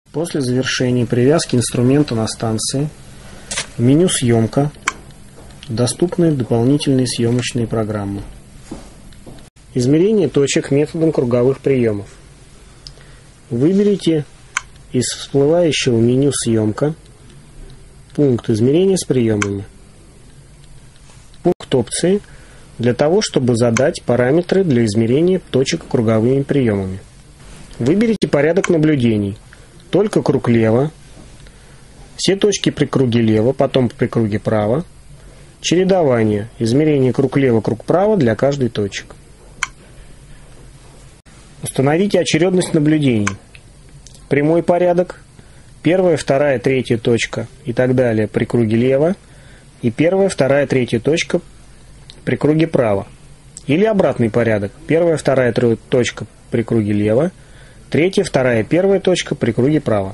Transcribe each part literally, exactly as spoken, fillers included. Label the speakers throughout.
Speaker 1: После завершения привязки инструмента на станции в меню «Съемка» доступны дополнительные съемочные программы. Измерение точек методом круговых приемов. Выберите из всплывающего меню «Съемка» пункт измерения с приемами. Пункт опции для того, чтобы задать параметры для измерения точек круговыми приемами. Выберите порядок наблюдений. Только круг лево, все точки при круге лево, потом при круге право, чередование, измерение круг лево, круг право для каждой точек. Установите очередность наблюдений. Прямой порядок, первая, вторая, третья точка и так далее при круге лево, и первая, вторая, третья точка при круге право. Или обратный порядок, первая, вторая, третья точка при круге лево, третья, вторая, первая точка при круге право.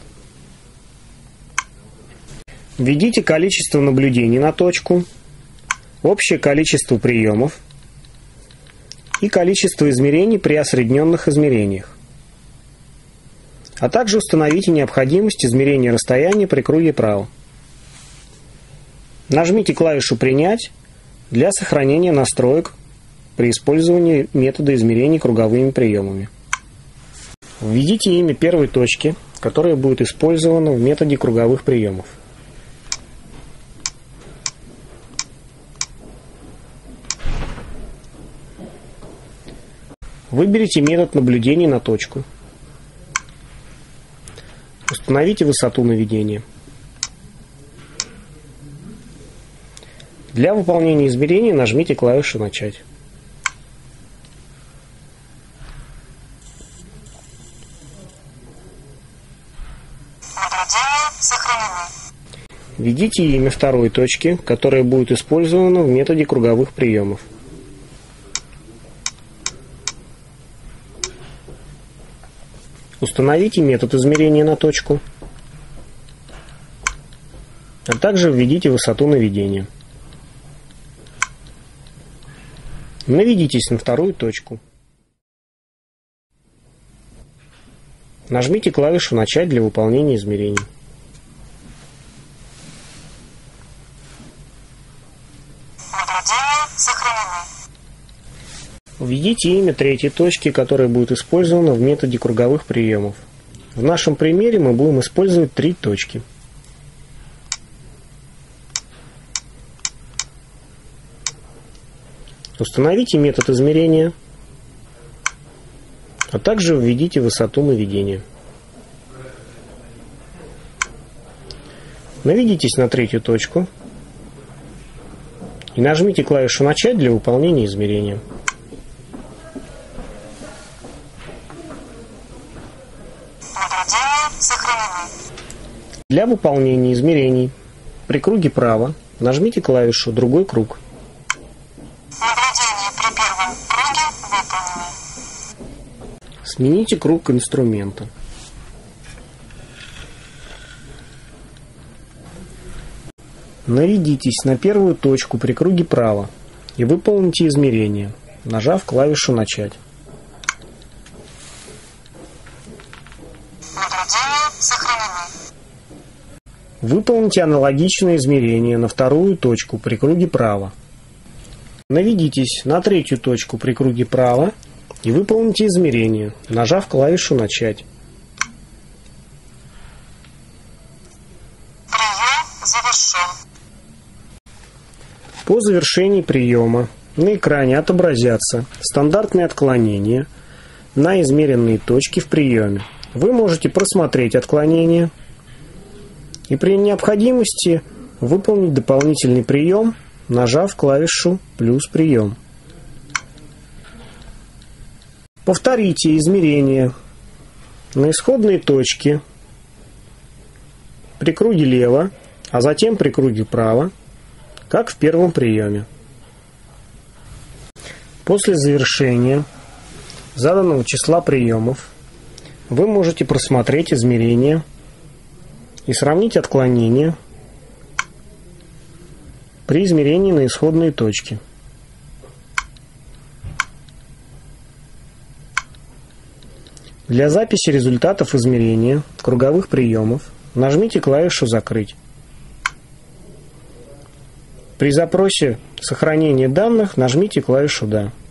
Speaker 1: Введите количество наблюдений на точку, общее количество приемов и количество измерений при осредненных измерениях. А также установите необходимость измерения расстояния при круге право. Нажмите клавишу «Принять» для сохранения настроек при использовании метода измерения круговыми приемами. Введите имя первой точки, которая будет использована в методе круговых приемов. Выберите метод наблюдения на точку. Установите высоту наведения. Для выполнения измерений нажмите клавишу «Начать». Введите имя второй точки, которая будет использована в методе круговых приемов. Установите метод измерения на точку, а также введите высоту наведения. Наведитесь на вторую точку. Нажмите клавишу «Начать» для выполнения измерений. Введите имя третьей точки, которая будет использована в методе круговых приемов. В нашем примере мы будем использовать три точки. Установите метод измерения, а также введите высоту наведения. Наведитесь на третью точку и нажмите клавишу «Начать» для выполнения измерения. Для выполнения измерений при круге право нажмите клавишу «Другой круг».
Speaker 2: Наблюдение при первом круге выполнено.
Speaker 1: Смените круг инструмента. Наведитесь на первую точку при круге право и выполните измерение, нажав клавишу «Начать».
Speaker 2: Наблюдение сохранено.
Speaker 1: Выполните аналогичное измерение на вторую точку при круге право. Наведитесь на третью точку при круге право и выполните измерение, нажав клавишу «Начать».
Speaker 2: Прием завершен.
Speaker 1: По завершении приема на экране отобразятся стандартные отклонения на измеренные точки в приеме. Вы можете просмотреть отклонения и при необходимости выполнить дополнительный прием, нажав клавишу «Плюс прием». Повторите измерение на исходные точки при круге лево, а затем при круге право, как в первом приеме. После завершения заданного числа приемов вы можете просмотреть измерения и сравнить отклонения при измерении на исходные точки. Для записи результатов измерения круговых приемов нажмите клавишу «Закрыть». При запросе сохранения данных нажмите клавишу «Да».